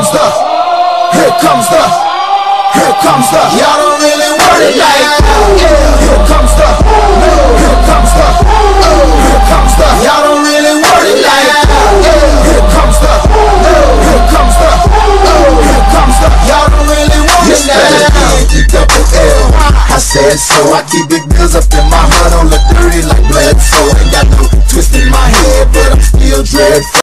y'all don't really want it like that. Here comes the, y'all don't really want it like that. Here comes the, y'all don't really want it like that. I said so, I keep big bills up in my heart, on the dirty like blood, so ain't got no twist in my head, but I'm still dreadful.